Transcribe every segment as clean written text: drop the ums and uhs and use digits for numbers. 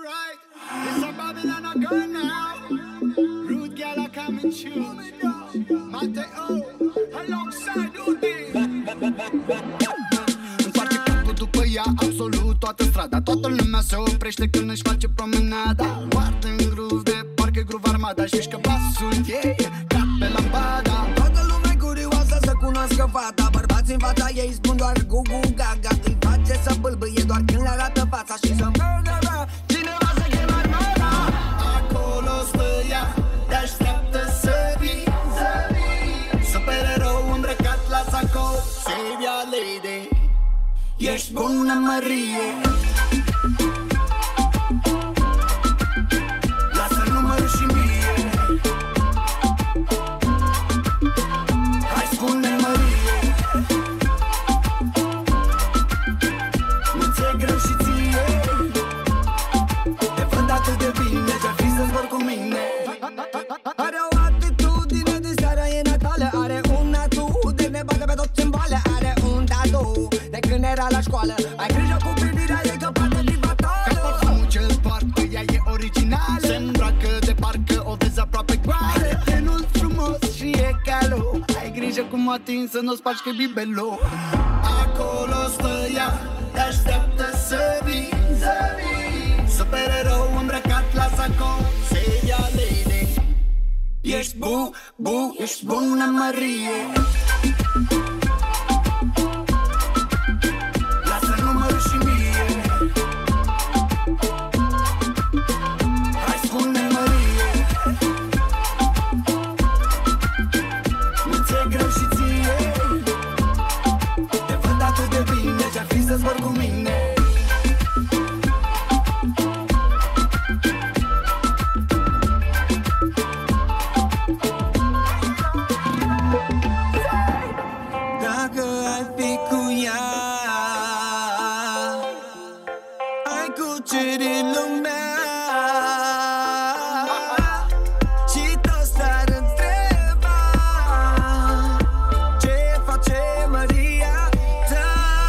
right. It's a Babylon a girl now. Rude girl a coming true. Mateo, alongside Udi. Îmi face capul după ea absolut toată strada. Toată lumea se oprește când își face promenada. Foarte în groove de parcă groove armada. Și mișcă basul ei ca pe lampada. Toată lumea e curioasă să cunoască fata. Bărbații în fața ei spun doar gu-gu gaga. Îi face să bâlbâie doar când le arată fața. Și să murderă cineva să cheme armada. Acolo stă ea, te-așteaptă să vii. Supererou îmbrăcat la saco. Save ya lady. Ești bună, Marie. Lasă numărul și mie. Hai, spune, Marie. Nu ți-e greu și ție? Te văd atât de bine, ți-ar fi să zbor cu mine. Are o atitudine de seara e natală. Are un atu de ne bagă pe toți în boală. Are un tatu de când era la școală. Ai grijă cu privirea ei că poate fi fatală. Că parfumul ce-l poartă ea e original. Se îmbracă de parcă o vezi aproape goală. Are tenul frumos și e calo. Ai grijă cum o atingi să nu spargi că bibelou. Acolo stă ea, te-așteaptă să vii. Supererou îmbrăcat la saco. Save ya lady. Ești ești bună, Marie. Lasă numărul și mie. Hai, spune, Marie. Nu ți-e greu și ție? Te văd atât de bine, ți-ar fi să zbor cu mine. Dacă ai fi cu ea, ai cuceri lumea. Și toți s-ar întreba ce face Maria ta.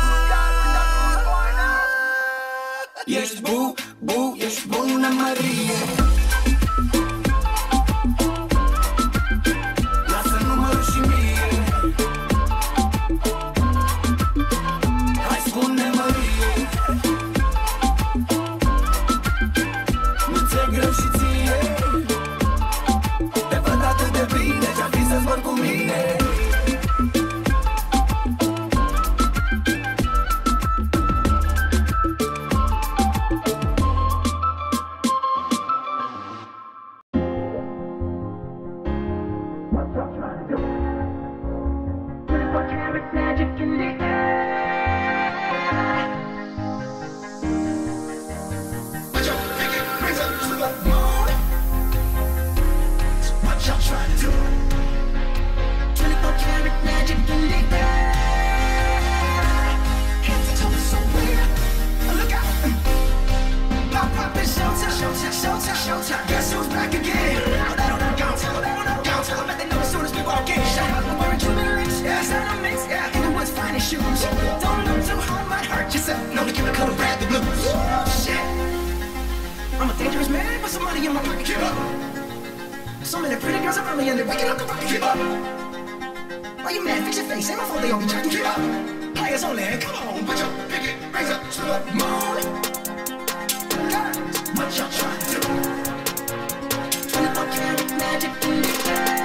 Ești ești bună, Marie. Lasă numărul și mie. Hai, spune, Marie. Nu ți-e greu și ție? Te văd atât de bine, ți-ar fi să zbor cu mine. Guess who's back again? I bet they know as soon as we walk in. I'm wearing jewelry rings, ornaments, in the woods finest shoes. Don't look too hard, might hurt yourself. Know the killer color red, the blues. Shit, I'm a dangerous man with some money in my pocket. Keep up. So many pretty girls around me and they're waking up the rocket. Keep up. Why you mad? Fix your face. Ain't my fault they all be jacking. Keep up. Players only. Come on, put your pinky rings up to the moon. What y'all trying to do? 24 karat magic in the air.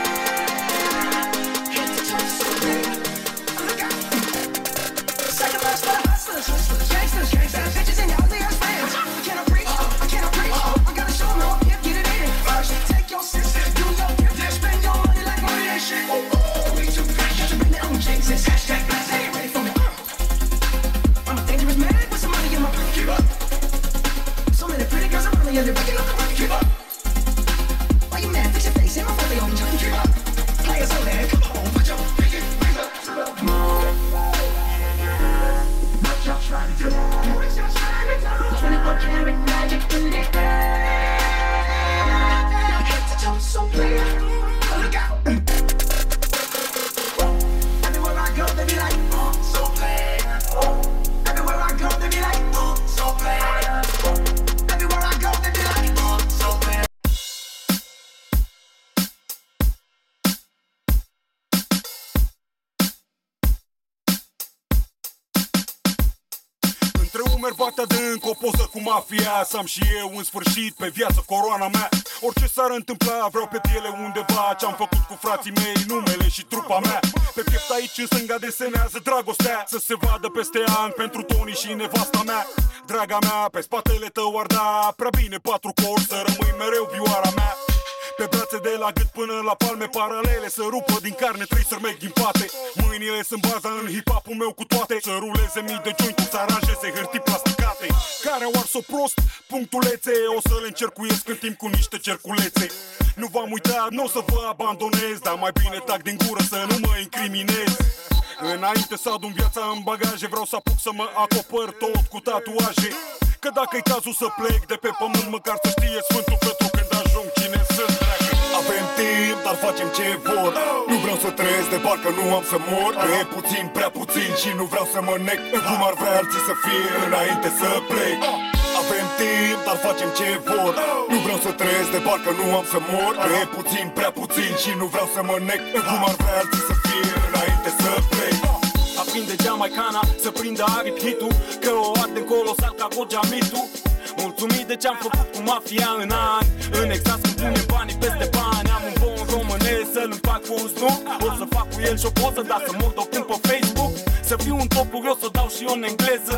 Head to toe so big. Look out. Second verse for the hustlers, gangsters, bitches and y'all they are fans. I cannot preach, I gotta show no gift, get it in. First, take your senses, do your gift, then spend your money like money ain't shit. We too fresh, you bring their own jinxes. Hashtag blast, they ain't ready for me. I'm a dangerous man with some money in my pocket. Keep up. So many pretty girls around me and they're waking up the rocket. Keep up. Why you mad? Fix your face. Ain't my fault they all be jacking. Keep up. Players only. Come on, put your pinky rings up to the moon. What y'all trying to do? What y'all trying to do? 24 karat magic in the air. Head to toe so clear. Look out. Everywhere I go, they be like, oh, so clear. Everywhere I go, they be like, oh, so clear. Everywhere I merg bate adânc, o poză cu mafia. Să am și eu în sfârșit pe viață coroana mea. Orice s-ar întâmpla, vreau pe piele undeva ce-am făcut cu frații mei, numele și trupa mea. Pe piept aici în stânga desenează dragostea, să se vadă peste ani pentru Tony și nevasta mea. Draga mea, pe spatele tău ar da prea bine 4 cori, să rămâi mereu vioara mea. Pe brațe de la gât până la palme paralele, să rupă din carne 3 sărmeci din pate. Mâinile sunt baza în hip-hop-ul meu cu toate, să ruleze mii de jointuri, să aranjeze hârtii plasticate. Care au ars-o prost, punctulețe, o să le încercuiesc în timp cu niște cerculețe. Nu v-am uitat, nu o să vă abandonez, dar mai bine tac din gură să nu mă incriminez. Înainte să adun viața în bagaje, vreau să apuc să mă acopăr tot cu tatuaje. Că dacă-i cazul să plec de pe pământ, măcar să știe Sfântul Petru când ajung cine sunt. Avem timp, dar facem ce vor. Nu vreau să trăiesc de parcă nu am să mor. E puțin, prea puțin și nu vreau să mă nec cum ar vrea alții să fie înainte să plec. Avem timp, dar facem ce vor. Nu vreau să trăiesc de parcă nu am să mor. E puțin, prea puțin și nu vreau să mă nec cum ar vrea alții să fie înainte să plec. Aprinde Jamaicana, să prindă aripi hitul, că o arde colosal ca Gojamitu. Mulțumit de ce-am făcut cu mafia în ani, în exact când punem banii peste bani. Am un bon românesc să-l împac cu un snuc, o să fac cu el și o poză, dar să mor docând pe Facebook. Să fiu un top curios, să dau și eu în engleză.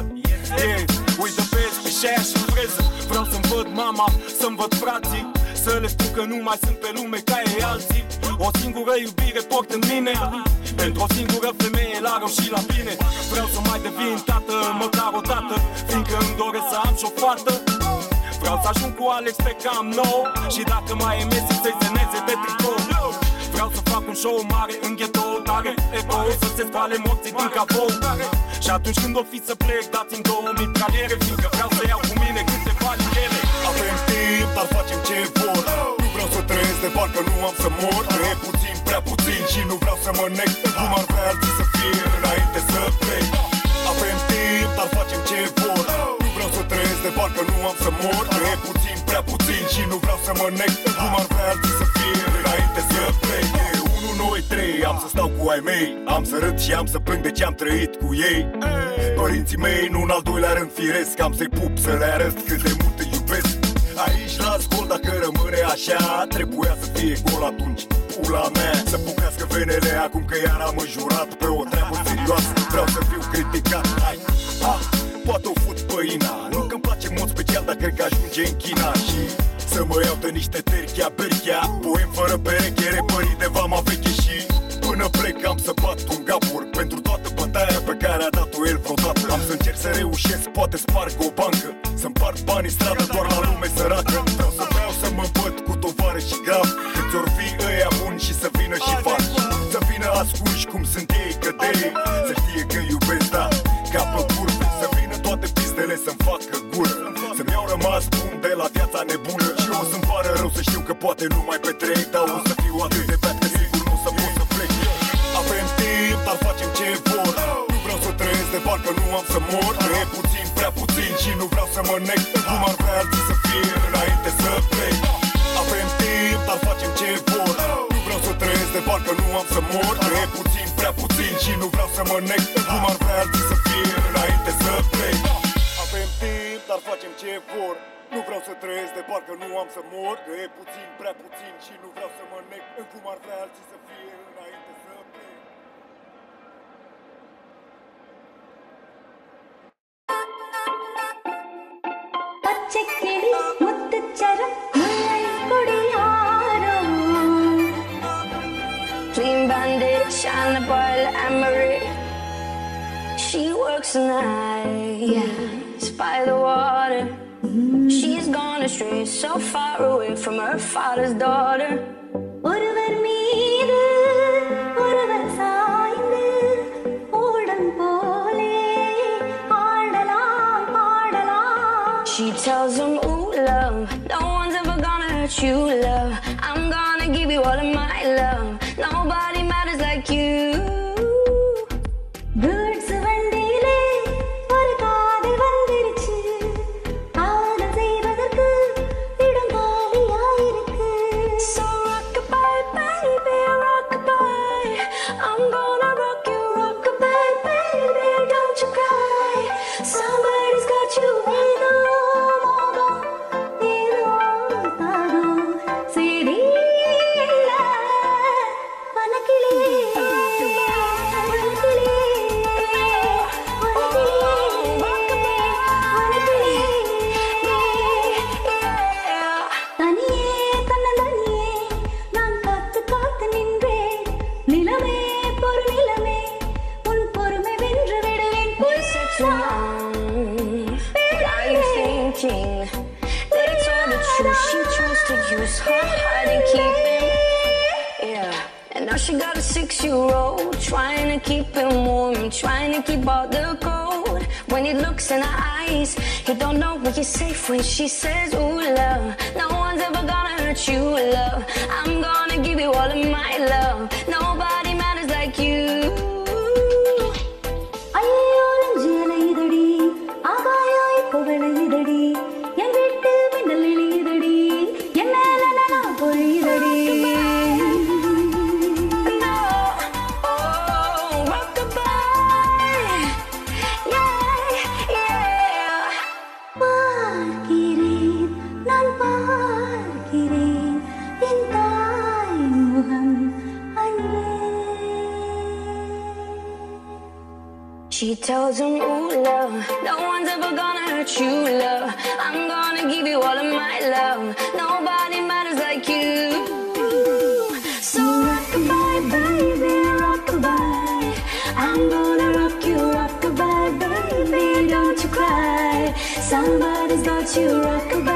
With the best, pe share și freză. Vreau să-mi văd mama, să-mi văd frații, să le spun că nu mai sunt pe lume ca ei alții. O singură iubire port în mine, pentru o singură femeie la rău și la bine. Vreau să mai devin tată, măcar o dată, fiindcă îmi doresc să am și o fată. Vreau să ajung cu Alex pe cam nou, și dacă mai e Messi să-i seneze pe tricou. Vreau să fac un show mare în ghetto, tare eco, să se spale morții din capou. Și atunci când o fi să plec, dați-mi 2000 traliere, fiindcă vreau să iau cu mine câteva lichele. Avem timp, dar facem ce vor. Nu vreau să trăiesc de parcă nu am să mor. E puțin, prea puțin și nu vreau să mă nec cum ar vrea alții să fie înainte să plec. Avem timp, dar facem ce vor. Nu vreau să trăiesc de parcă nu am să mor. E puțin, prea puțin și nu vreau să mă nec cum ar vrea alții să fie înainte să plec. 1, 2, 3, am să stau cu ai mei, am să râd și am să plâng de ce am trăit cu ei. Părinții mei, nu în al doilea rând firesc, am să-i pup să le arăt cât de mult îi iubesc. Aici las gol, dacă rămâne așa, trebuia să fie gol atunci, pula mea. Să bucrească venele acum că iar am înjurat pe o treabă serioasă. Vreau să fiu criticat, hai, poate o fut păina. Nu că-mi place în mod special, dar cred că ajunge în China. Și să mă iau de niște terchia, berchia, poem fără pereche, repării de vama veche. Și până plec am să bat un gapur pentru toată bătaia pe care a dat-o el vreodată. Am să încerc să reușesc, poate sparg o bancă, să împart banii stradă doar la lume săracă. Vreau să mă băt cu tovarăși și grav, câți ori fi ăia buni și să vină și faci. Să vină ascunși cum sunt ei cădei, să știe că iubesc, da, ca pe curve. Să vină toate pistele să-mi facă gură, să-mi iau rămas bun de la viața nebună. Și o să-mi pară rău să știu că poate nu mai petrec, dar o să fiu atât de beat că sigur nu o să pot să plec. Avem timp, dar facem ce vor. Nu vreau să trăiesc de parcă nu am să mor. E puțin, prea puțin și nu vreau să mă nec cum ar vrea alții să fie înainte să plec. Avem timp, dar facem ce vor. Nu vreau să trăiesc de parcă nu am să mor. E puțin, prea puțin și nu vreau să mă nec cum ar vrea alții să fie înainte să plec. Avem timp, dar facem ce vor. Nu vreau să trăiesc de parcă nu am să mor. Că e puțin, prea puțin și nu vreau să mă nec cum ar vrea alții să fie înainte să plec. பச்சைக்கிளி முத்துச்சரம் முல்லை கொடியாரம் Clean bandit, shine the bottle Emery. She works the night by the water. She's gone astray, so far away from her father's daughter. ஒருவர் மீது ஒருவர் சாய்ந்து ஓடம் போலே ஆடலாம் பாடலாம். She tells him, ooh love, no one's ever gonna hurt you love. I'm gonna give you all of my love. Nobody matters like you. Birds வண்டியிலே ஒரு காதல் வந்திருச்சு. காதல் செய்வதற்கு இடம் காலியாயிருக்கு. So rockabye baby, rockabye. I'm gonna rock you, rockabye baby, don't you cry. Somebody's got you So she chose to use her heart and keep him. Yeah. And now she got a 6-year-old, trying to keep him warm, trying to keep out the cold. When he looks in her eyes, he don't know when you're safe when she says, ooh, love, no one's ever gonna hurt you, love. I'm gonna give you all of my love. Nobody matters like you. She tells him, ooh, love, no one's ever gonna hurt you, love. I'm gonna give you all of my love. Nobody matters like you. So rock-a-bye, baby, rock-a-bye. I'm gonna rock you, rock-a-bye, baby, don't you cry. Somebody's got you, rock-a-bye.